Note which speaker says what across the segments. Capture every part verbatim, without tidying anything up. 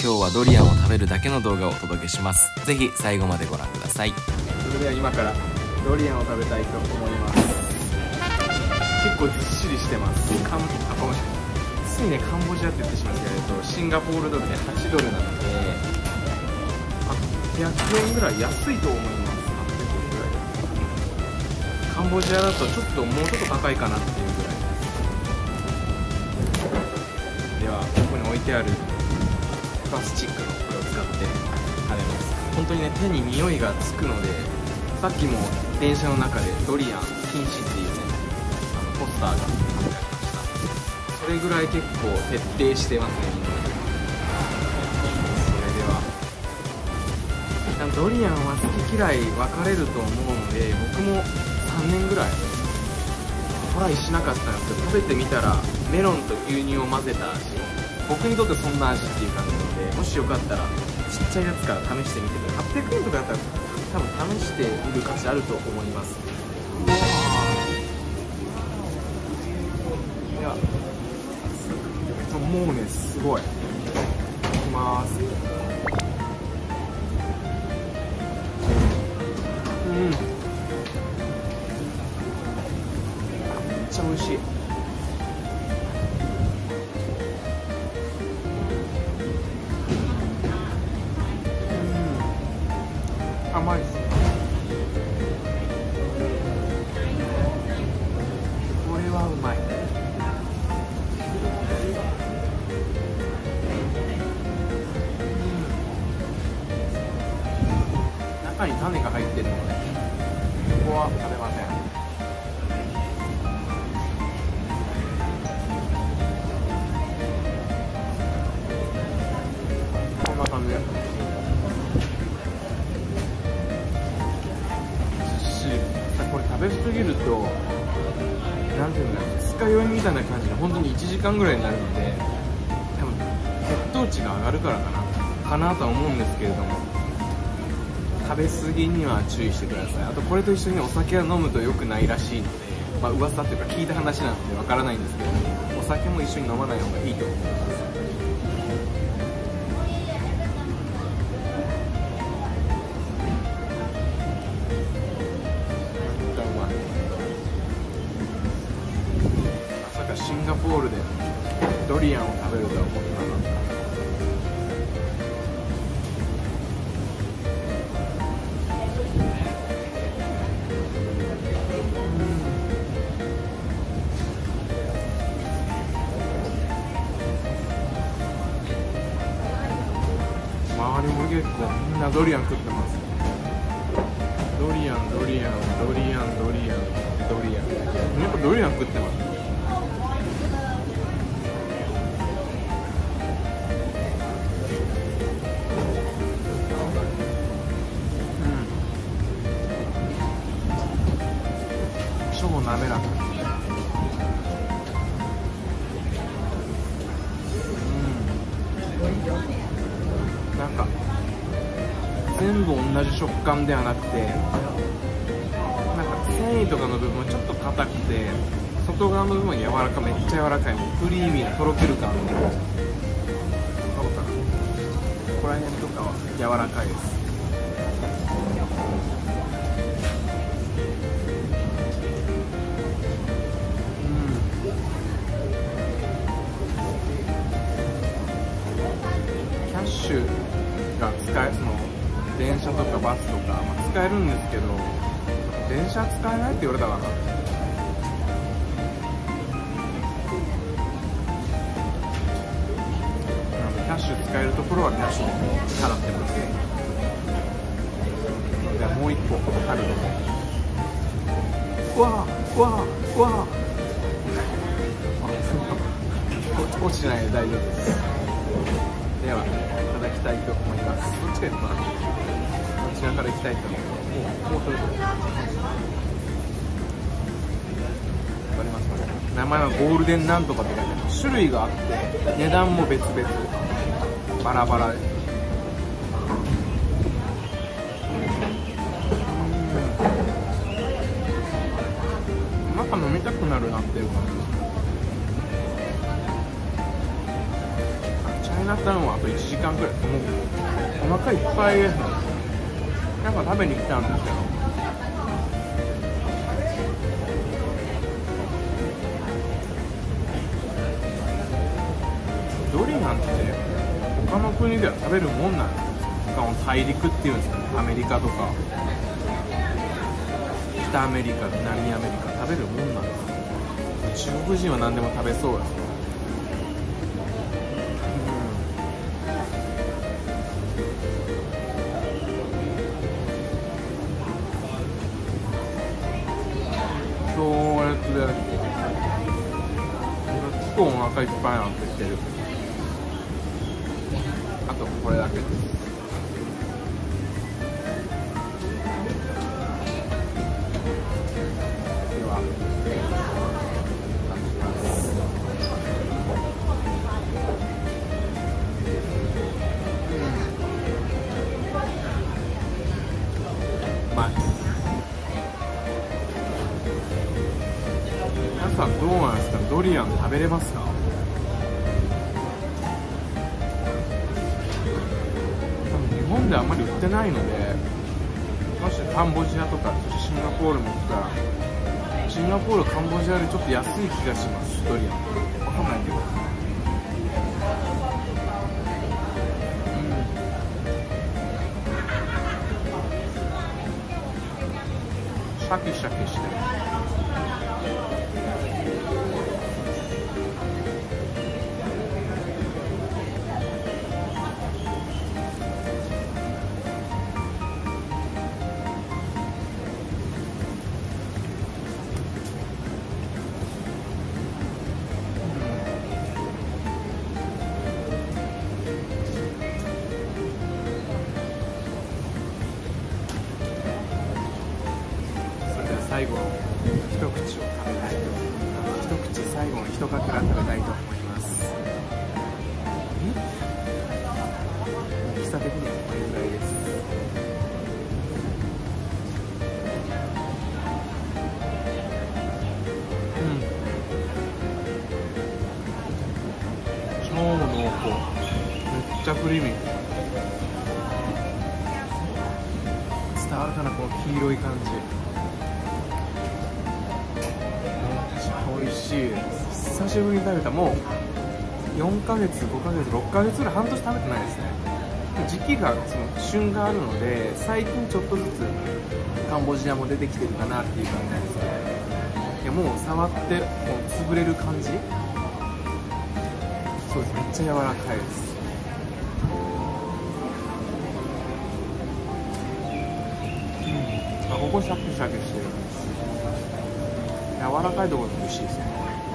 Speaker 1: 今日はドリアンを食べるだけの動画をお届けします。ぜひ最後までご覧ください。それでは今からドリアンを食べたいと思います。結構ずっしりしてます。カンあごめんついねカンボジアって言ってしまうんですけど、シンガポールドルではちドルなのではっぴゃくえんぐらい安いと思います。はっぴゃくえんぐらいカンボジアだとちょっともうちょっと高いかなっていうぐらいです。ではここに置いてあるプラスチックのこれを使って食べます。本当にね手に匂いがつくので、さっきも電車の中でドリアン禁止っていうねあのポスターが貼ってありました。それぐらい結構徹底してますねみんな。それではドリアンは好き嫌い分かれると思うので、僕もさんねんぐらいトライしなかったんですけど、食べてみたらメロンと牛乳を混ぜた味、僕にとってそんな味っていう感じなので、もしよかったらちっちゃいやつから試してみてください。はっぴゃくえんとかだったら多分試してみる価値あると思います。いやもうねすごい。いきます。うんめっちゃ美味しい。甘いです。これはうまい。中に種が入ってるのでここは食べません。こんな感じでこれ食べ過ぎるとなんていうんだろう、二日酔いみたいな感じで本当にいちじかんぐらいになるので、多分血糖値が上がるからかなかなとは思うんですけれども、食べ過ぎには注意してください。あとこれと一緒にお酒を飲むと良くないらしいので、まあ噂っていうか聞いた話なのでわからないんですけど、お酒も一緒に飲まない方がいいと思います。シンガポールでドリアンを食べるとは思ってなかった。周りも結構みんなドリアン食ってます。ドリアンドリアンドリアンドリアンドリアンやっぱドリアン食ってます。超滑らか。うんなんか全部同じ食感ではなくて、なんか繊維とかの部分はちょっと硬くて、外側の部分は柔らかめっちゃ柔らかい、もうクリーミーなとろける感のここら辺とかは柔らかいです。キャッシュが使えその電車とかバスとか、まあ、使えるんですけど、電車使えないって言われたかな。なのでキャッシュ使えるところはキャッシュ払ってます。じゃあもう一個あるので、わあわあわあ落ちてないで大丈夫です。ではいただきたいと思います。どっちかというとこちらからいきたいと思うので、もうもうそれぞれ分かりますかね。名前はゴールデンなんとかって書いてある。種類があって値段も別々バラバラで、なんか飲みたくなるなっていう感じ。チャイなったのはあといちじかんくらい。もうお腹いっぱいですね。なんか食べに来たんですけど、ドリアンって他の国では食べるもんなんですか？他の大陸っていうんですかね。アメリカとか北アメリカ、南アメリカ食べるもんなんですか？中国人は何でも食べそうですね。強烈です。結構お腹いっぱいになってきてる。あとこれだけです。では皆さんどうなんですか？ドリアン食べれますか？多分日本であんまり売ってないので、もしカンボジアとかシンガポールも来たら、シンガポール、カンボジアよりちょっと安い気がします。ドリアンわかんないけど、シャキシャキしてる。最後の一口を食べたいと、一口最後の一かけら食べたいと思います。大きさ的にはこれぐらいです。うん、超濃厚、めっちゃクリーミー。伝わるかな、この黄色い感じ。美味しいです。久しぶりに食べた。もうよんかげつ、ごかげつ、ろっかげつぐらい、半年食べてないですね。時期が、その旬があるので、最近ちょっとずつカンボジアも出てきてるかなっていう感じなんですけど、いやもう触ってもう潰れる感じ。そうです、めっちゃ柔らかいです。うん、あ、ここシャキシャキしてる。柔らかいところが美味しいですね。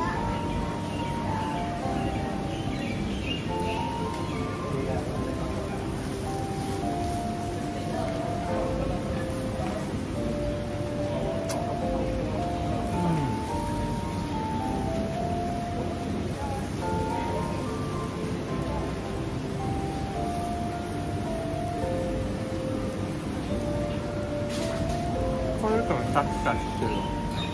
Speaker 1: これからシャキシャキしてる。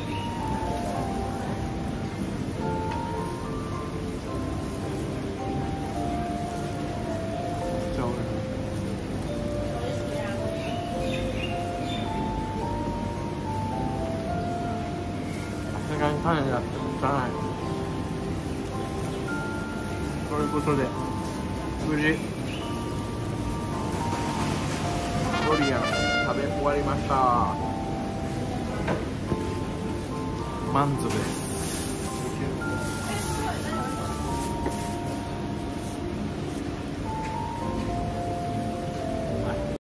Speaker 1: さすがに種だってもったいない。ということで無事ドリアン食べ終わりました。満足です。